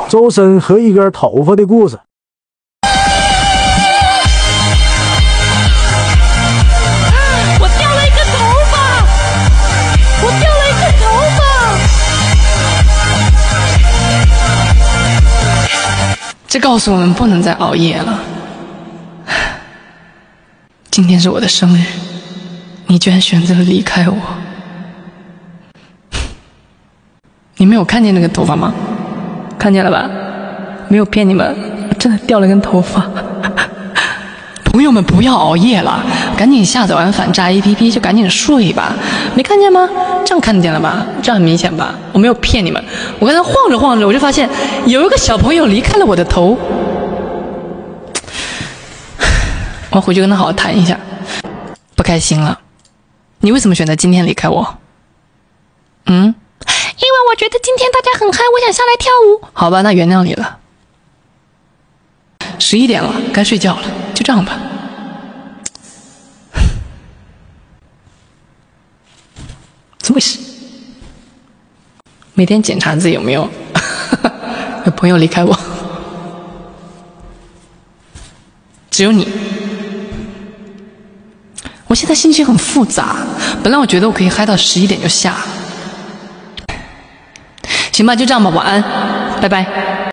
周深和一根头发的故事。 我掉了一根头发，我掉了一根头发。这告诉我们不能再熬夜了。今天是我的生日，你居然选择了离开我。你没有看见那个头发吗？看见了吧？没有骗你们，我真的掉了根头发。朋友们，不要熬夜了，赶紧下载完反诈 APP 就赶紧睡吧。没看见吗？这样看见了吧？这样很明显吧？我没有骗你们。我刚才晃着晃着，我就发现有一个小朋友离开了我的头。我回去跟他好好谈一下。不开心了？你为什么选择今天离开我？因为我觉得今天大家很嗨，我想下来跳舞。好吧，那原谅你了。11点了，该睡觉了，就这样吧。怎么回事？每天检查自己有没有有朋友离开我。只有你。我现在心情很复杂，本来我觉得我可以嗨到11点就下。行吧，就这样吧，晚安，拜拜。